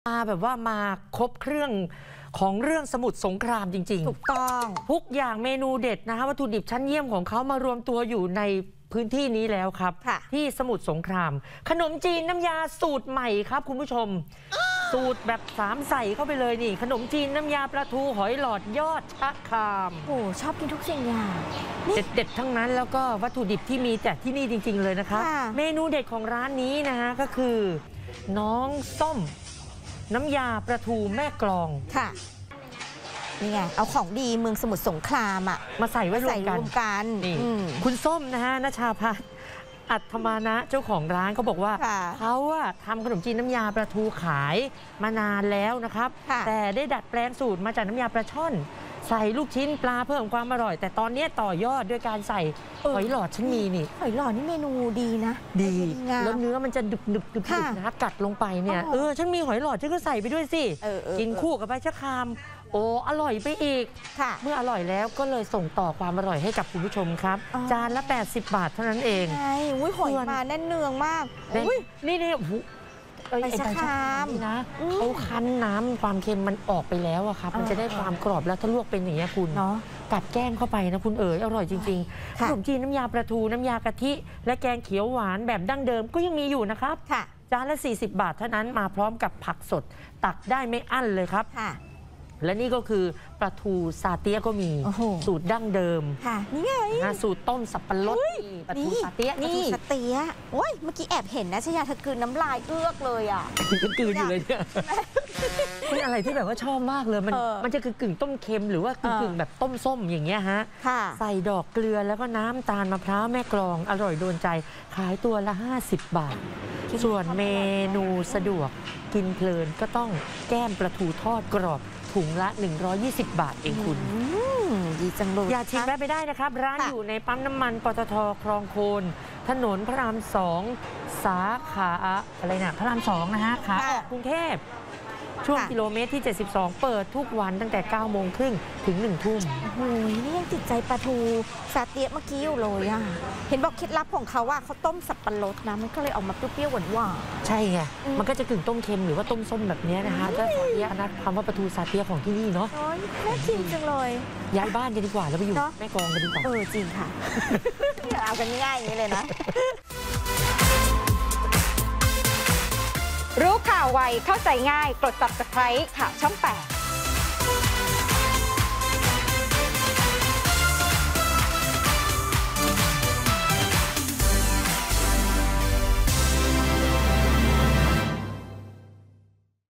แบบว่ามาครบเครื่องของเรื่องสมุทรสงครามจริงๆถูกต้องทุกอย่างเมนูเด็ดนะคะวัตถุดิบชั้นเยี่ยมของเขามารวมตัวอยู่ในพื้นที่นี้แล้วครับที่สมุทรสงครามขนมจีนน้ำยาสูตรใหม่ครับคุณผู้ชมสูตรแบบ3ใส่เข้าไปเลยนี่ขนมจีนน้ำยาปลาทูหอยหลอดยอดชะครามโอ้ชอบกินทุกสิ่งอย่างเด็ดๆทั้งนั้นแล้วก็วัตถุดิบที่มีแต่ที่นี่จริงๆเลยนะครับเมนูเด็ดของร้านนี้นะฮะก็คือน้องส้มน้ำยาปลาทูแม่กลองค่ะนี่ไงเอาของดีเมืองสมุทรสงครามอ่ะมาใส่ไว้รวมกันนี่คุณส้มนะฮะณชาภัทรอัฏฐมานะเจ้าของร้านเขาบอกว่าเขาทำขนมจีนน้ำยาปลาทูขายมานานแล้วนะครับแต่ได้ดัดแปลงสูตรมาจากน้ำยาปลาช่อนใส่ลูกชิ้นปลาเพิ่มความอร่อยแต่ตอนนี้ต่อยอดด้วยการใส่หอยหลอดฉันมีนี่หอยหลอดนี่เมนูดีนะดีแล้วเนื้อมันจะดึบนะกัดลงไปเนี่ยฉันมีหอยหลอดฉันก็ใส่ไปด้วยสิกินคู่กับใบชะครามโอ้อร่อยไปอีกเมื่ออร่อยแล้วก็เลยส่งต่อความอร่อยให้กับคุณผู้ชมครับจานละ80 บาทเท่านั้นเองใช่หอยมาแน่นเนืองมากนี่ใบชะครามนะเขาคั้นน้ำความเค็มมันออกไปแล้วอะครับมันจะได้ความกรอบแล้วถ้าลวกเป็นอย่างนี้คุณกัดแก้มเข้าไปนะคุณอร่อยจริงๆขนมจีนน้ำยาปลาทูน้ำยากะทิและแกงเขียวหวานแบบดั้งเดิมก็ยังมีอยู่นะครับจานละ40 บาทเท่านั้นมาพร้อมกับผักสดตักได้ไม่อั้นเลยครับและนี่ก็คือปลาทูซาเตียก็มีสูตรดั้งเดิมนี่ไงสูตรต้มสับปะรดปลาทูซาเตียนี่ซาเตียโอ้ยเมื่อกี้แอบเห็นนะชยาเธอกลืนน้ำลายเอื้อกเลยอ่ะกลืนอยู่เลยเนี่ยเป็นอะไรที่แบบว่าชอบมากเลยมันจะคือกึ่งต้มเค็มหรือว่ากึ่งแบบต้มส้มอย่างเงี้ยฮะใส่ดอกเกลือแล้วก็น้ำตาลมะพร้าวแม่กลองอร่อยโดนใจขายตัวละ50 บาทส่วนเมนูสะดวกกินเพลินก็ต้องแก้มปลาทูทอดกรอบถุงละ120 บาทเองคุณดีจังเลยอย่าชิมแวะไปได้นะครับร้านอยู่ในปั๊มน้ำมันปตท.คลองโคนถนนพระราม2สาขาอะไรนะพระราม2นะฮะขาออกกรุงเทพช่วงกิโลเมตรที่72เปิดทุกวันตั้งแต่9 โมงครึ่งถึง1 ทุ่มโอ้ยนี่ยังติดใจปลาทูซาเตียเมื่อกี้อยู่เลยอ่ะเห็นบอกเคล็ดลับของเขาว่าเขาต้มสับปะรดนะมันก็เลยออกมาเปรี้ยวๆหวานๆใช่ไงมันก็จะกึ่งต้มเค็มหรือว่าต้มส้มแบบนี้นะคะก็ซาเตียนะคำว่าปลาทูซาเตียของที่นี่เนาะน่ากินจังเลยย้ายบ้านกันดีกว่าแล้วไปอยู่แม่กลองกันดีกว่าจริงค่ะเอากันง่ายอย่างนี้เลยนะรู้ข่าวไวเข้าใจง่ายกด Subscribe ข่าวช่อง 8